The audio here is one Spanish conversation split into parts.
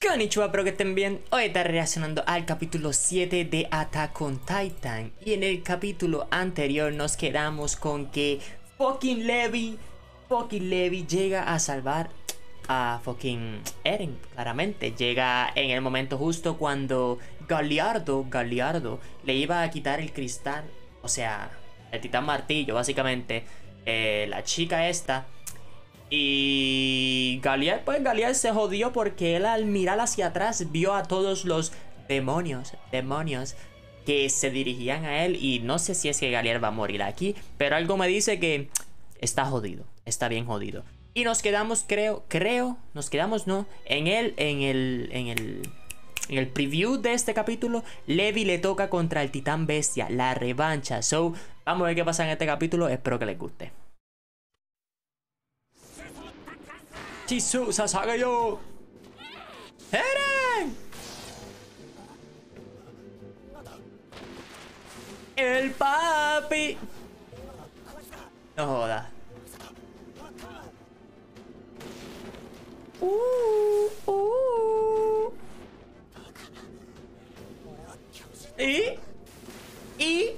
Konnichiwa, espero que estén bien. Hoy estaré reaccionando al capítulo 7 de Attack on Titan. Y en el capítulo anterior nos quedamos con que fucking Levi llega a salvar a fucking Eren. Claramente llega en el momento justo cuando Gallardo le iba a quitar el cristal. O sea, el titán martillo, básicamente. La chica esta. Y Galliard se jodió porque él, al mirar hacia atrás, vio a todos los demonios que se dirigían a él. Y no sé si es que Galliard va a morir aquí, pero algo me dice que está jodido, está bien jodido. Y nos quedamos, nos quedamos, no, en el preview de este capítulo. Levi le toca contra el titán bestia, la revancha. So, vamos a ver qué pasa en este capítulo, espero que les guste. Chisu Sasagayo. ¡Eren! El papi. No joda. Y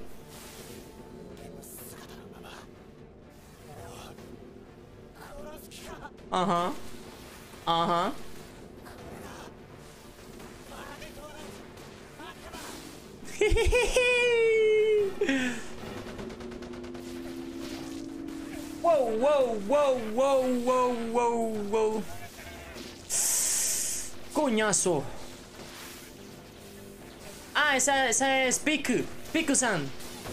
ajá. Wow. Coñazo. Ah, esa es Piku-san.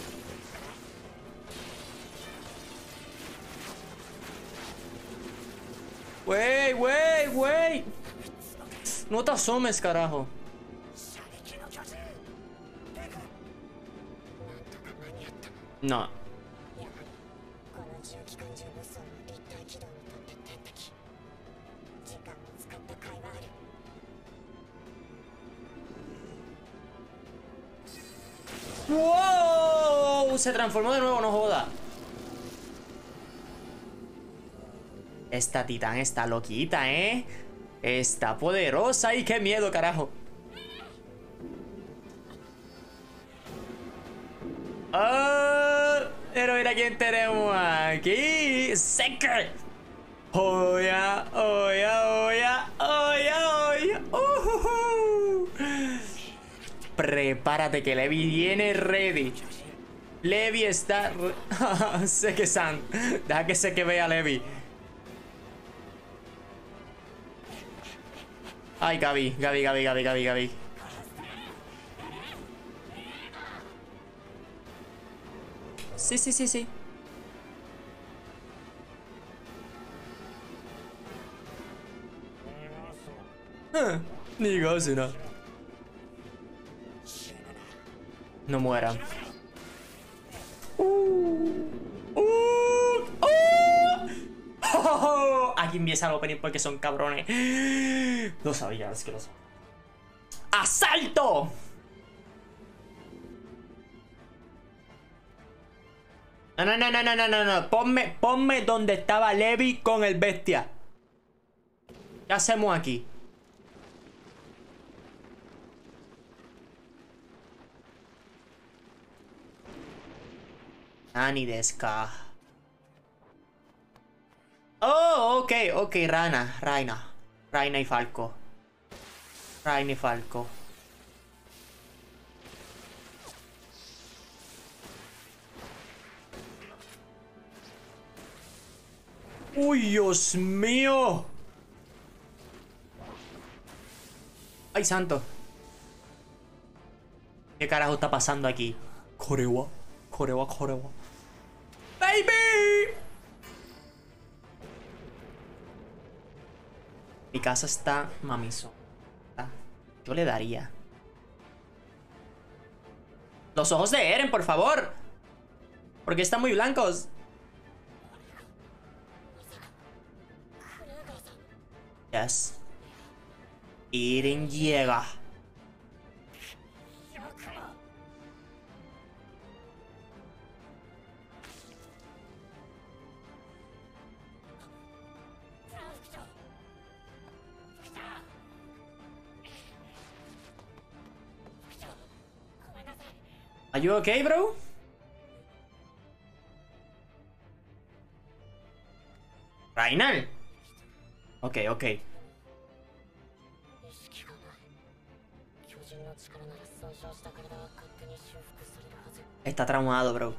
Wey. No te asomes, carajo. No. ¡Wow! Se transformó de nuevo, no joda. Esta titán está loquita, ¿eh? Está poderosa y qué miedo, carajo. ¡Oh! Pero mira quién tenemos aquí. ¡Seeker! ¡Oya! Prepárate que Levi viene ready. Levi está... sé que San. Deja que se que vea a Levi. Ay, Gaby. Sí. Ni Gosuna. No mueran. Aquí empieza el opening porque son cabrones. Lo sabía, es que lo sabía. ¡Asalto! No. Ponme donde estaba Levi con el bestia. ¿Qué hacemos aquí? Ani deska. Oh, ok, Raina y Falco. ¡Uy, Dios mío! ¡Ay, santo! ¿Qué carajo está pasando aquí? Korewa. ¡Baby! Mi casa está mamizo. Yo le daría. Los ojos de Eren, por favor. Porque están muy blancos. Yes. Eren llega. Are you okay, bro? Reinald. Ok, ok. Está traumado, bro.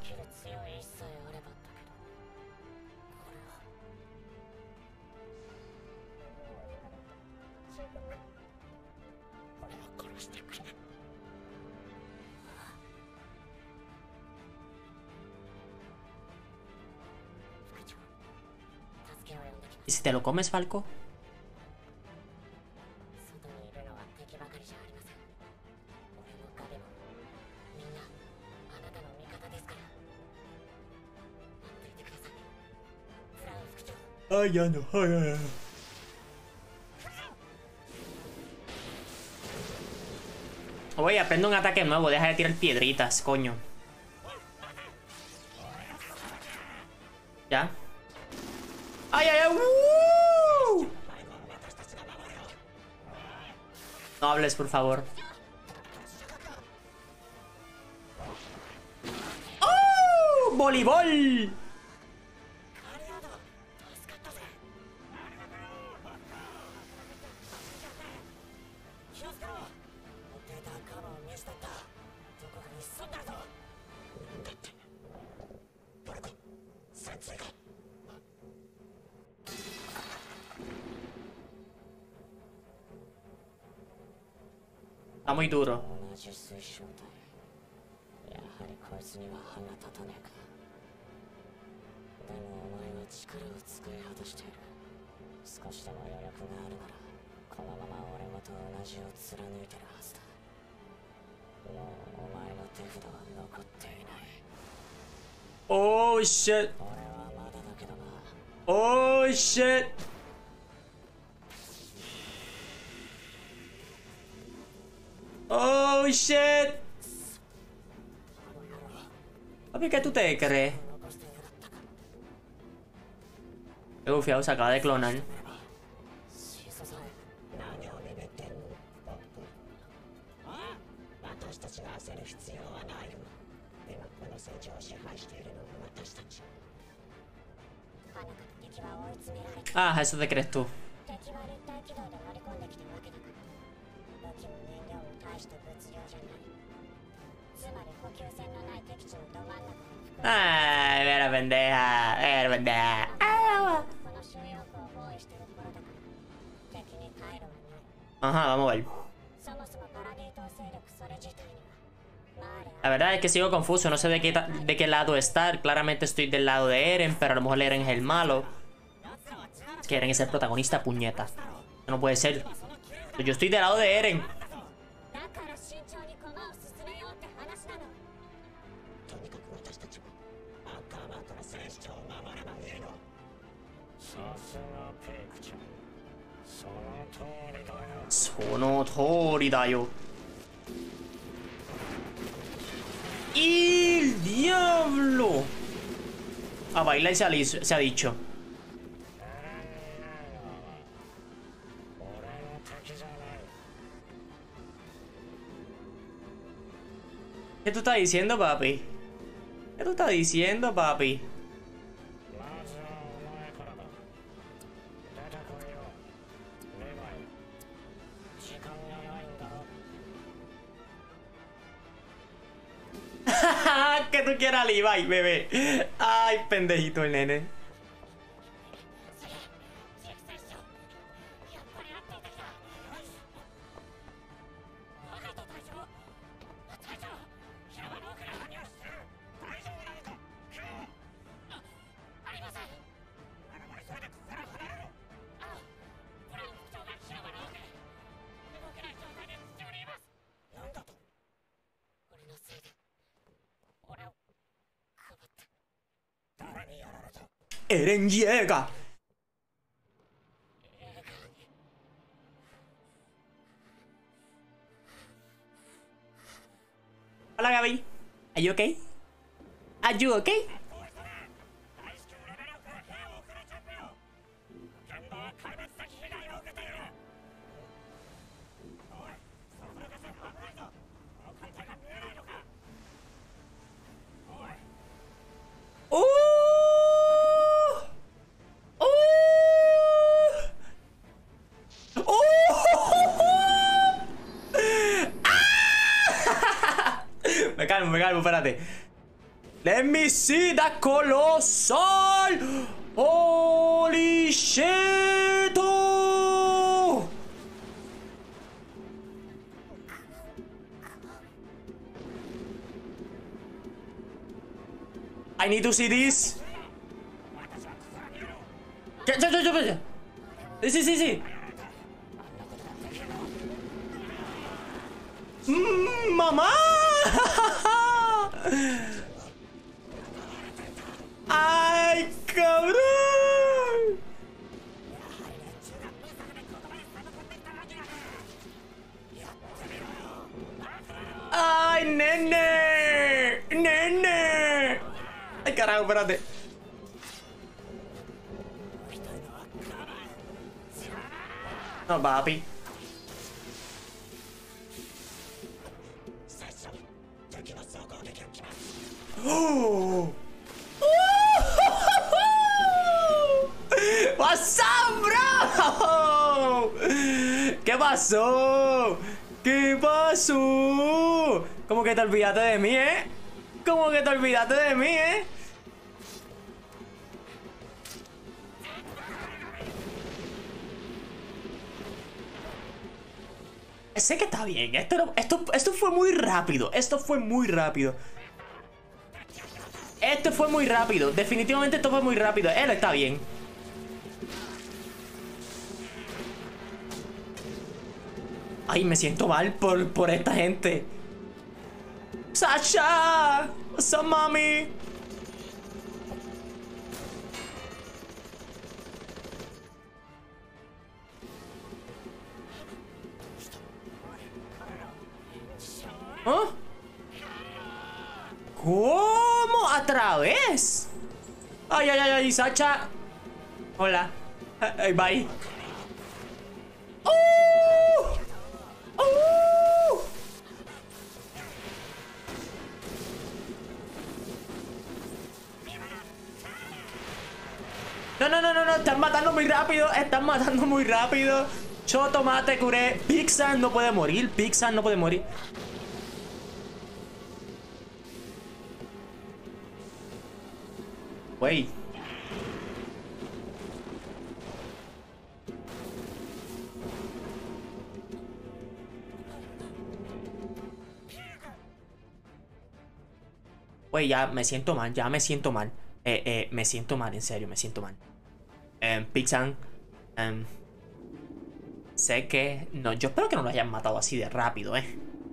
¿Y si te lo comes, Falco? Ay, ya no. Ay, ay, ay. Oye, aprendo un ataque nuevo. Deja de tirar piedritas, coño. ¿Ya? ¡Ay, ay, ay! No hables, por favor. ¡Oh! ¡Voleibol! Está muy duro. Oh shit. Oh shit. Oh shit. Papi, ¿qué tú te crees? Qué bufiado, se acaba de clonar. Ah, eso te crees tú. Ay, vera pendeja, vera pendeja. Ajá, vamos a ver. La verdad es que sigo confuso, no sé de qué lado estar. Claramente estoy del lado de Eren, pero a lo mejor Eren es el malo. Es que Eren es el protagonista, puñeta. No puede ser. Yo estoy del lado de Eren. Sonotoridayo. ¡El diablo! A bailar se ha dicho. ¿Qué tú estás diciendo, papi? ¿Qué tú estás diciendo, papi? Que tú quieras Levi, bebé. Ay, pendejito el nene. Eren llega. Hola, Gaby. Are you okay? Are you okay? calmo, espérate. Let me see that colossal. Holy shit. I need to see this. Sí. ¡Mamá! ¡Ay, cabrón! ¡Ay, nene! ¡Nene! ¡Ay, carajo, espérate! No, papi. ¡Oh! What's up, bro? ¿Qué pasó? ¿Qué pasó? ¿Cómo que te olvidaste de mí, eh? ¿Cómo que te olvidaste de mí, eh? Sé que está bien. Esto fue muy rápido. Esto fue muy rápido. Esto fue muy rápido. Definitivamente esto fue muy rápido. Él está bien. Ay, me siento mal por esta gente. ¡Sasha! What's up, mami? ¿Ah? ¿Cómo? ¿A través? Ay, Sacha. Hola. Bye. No, están matando muy rápido. Están matando muy rápido. Yo tomate, curé. Pixar no puede morir. Pixar no puede morir. Wey. Wey, ya me siento mal. Ya me siento mal. Me siento mal, en serio, me siento mal. Pixan. Sé que... No, yo espero que no lo hayan matado así de rápido, O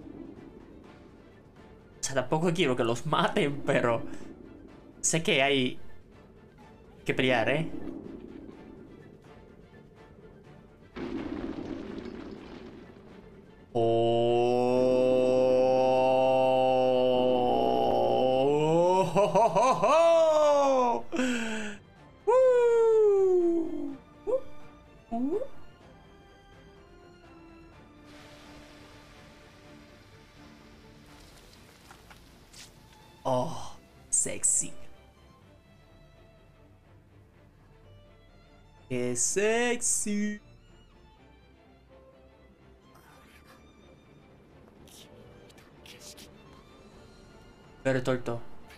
sea, tampoco quiero que los maten, pero... Sé que hay... que pelear, Oh. Oh, sexy. ¡Qué sexy! Bertolto.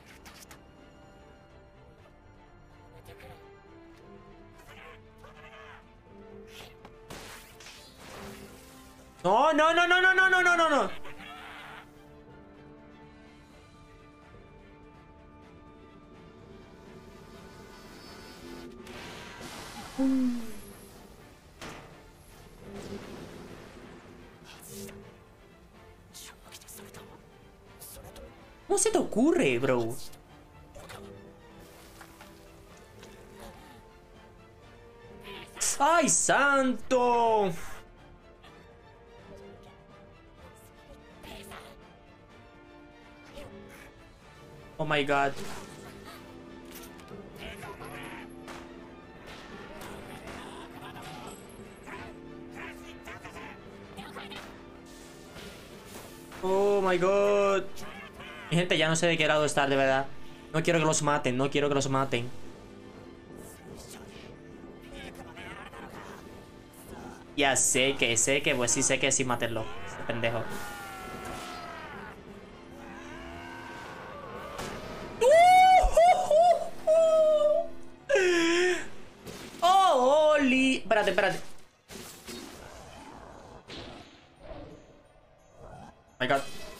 No. ¿Cómo se te ocurre, bro? ¡Ay, santo! Oh my god. Oh my god. Mi gente, ya no sé de qué lado estar, de verdad. No quiero que los maten, no quiero que los maten. Ya sé que, pues sí sé que sí matenlo. Ese pendejo. espérate, espérate. Oh my god.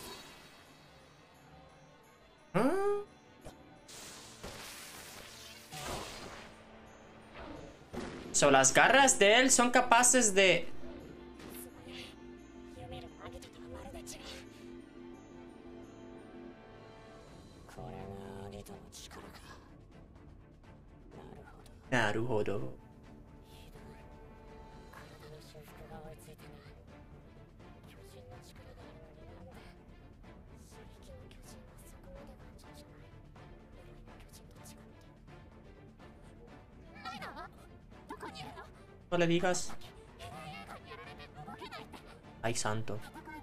So, las garras de él son capaces de... Naruhodo. No le digas. Ay, santo.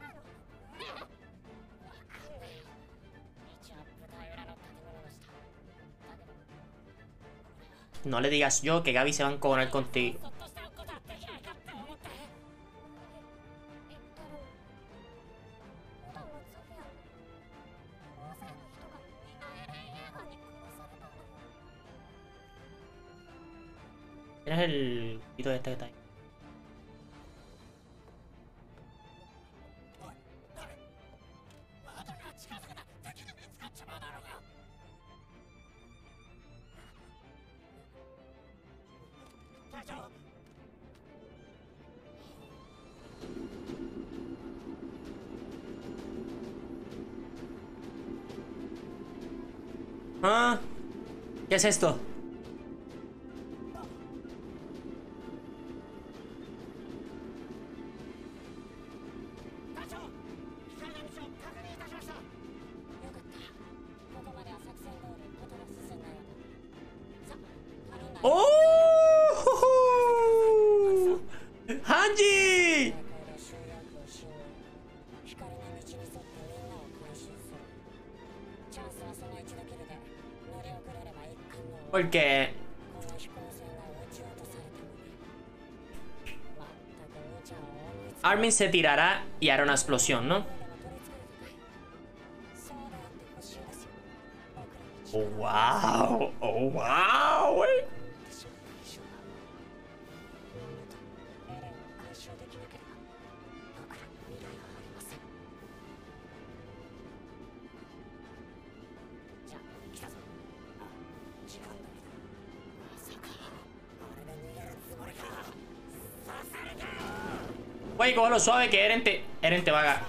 No le digas yo que Gaby se va a encojonar contigo. ¿Quién es el pito de este que está ahí? ¿Ah? ¿Qué es esto? ¡Oh! ¡Hanji! Porque Armin se tirará y hará una explosión, ¿no? Oh, wow. Oh, wow, güey. Güey, cógelo suave que Eren te va a ganar.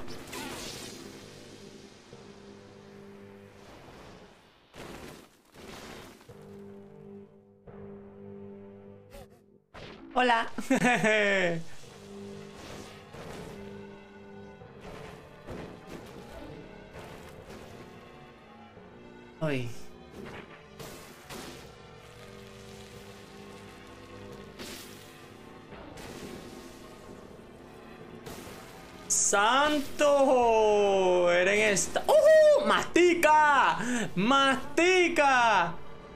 Hola. Ay. ¡Santo! Eren está... ¡Oh! ¡Mastica! ¡Mastica!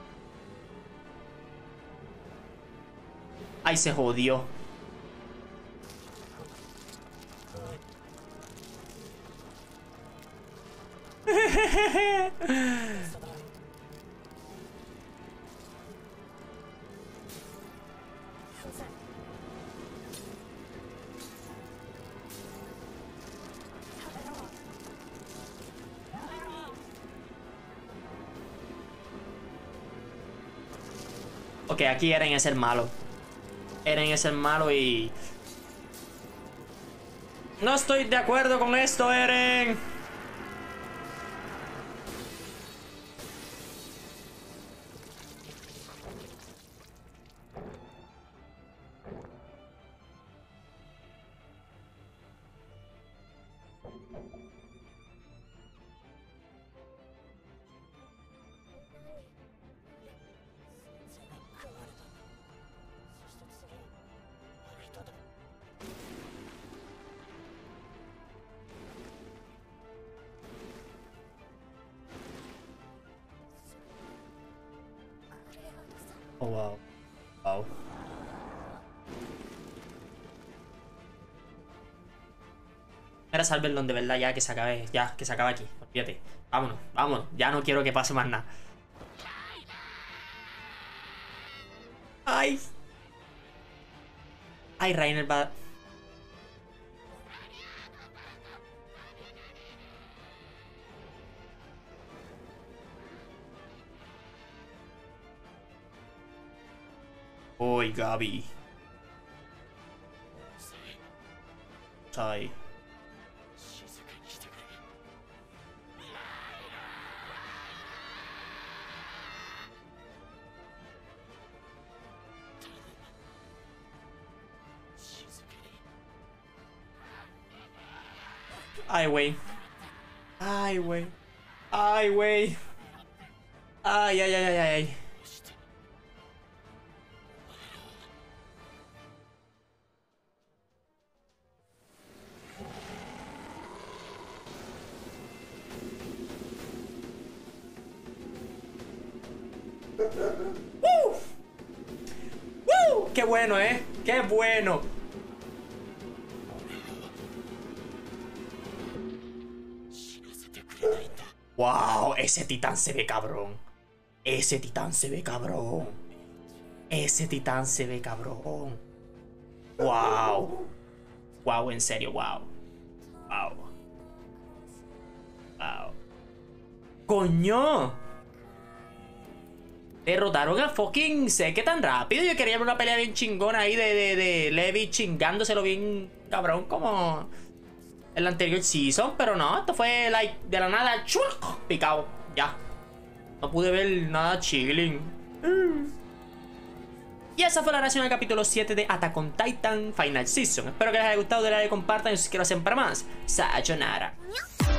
¡Ay, se jodió! Ok, aquí Eren es el malo. Eren es el malo y... No estoy de acuerdo con esto, Eren. Oh, wow. Wow. Era Salverlon de verdad, ya que se acabe. Ya, que se acabe aquí. Olvídate. Vámonos, vámonos. Ya no quiero que pase más nada. Ay. Ay, Reiner va... Uy, Gaby. Sai. Ay, güey. Ay, güey. Ay, güey. Ay, ay, ay, ay, ay. ¡Qué bueno, eh! ¡Qué bueno! ¡Wow! Ese titán se ve cabrón. Ese titán se ve cabrón. Ese titán se ve cabrón. ¡Wow! ¡Wow! En serio, wow. ¡Wow! ¡Wow! ¡Coño! Derrotaron a fucking Zeke tan rápido. Yo quería ver una pelea bien chingona ahí de Levi chingándoselo bien cabrón como el anterior season. Pero no, esto fue like de la nada. ¡Chuc! Picado. Ya. No pude ver nada chilling. Y esa fue la reacción al capítulo 7 de Attack on Titan Final Season. Espero que les haya gustado, denle like, compartan y suscríbanse para más. Sayonara.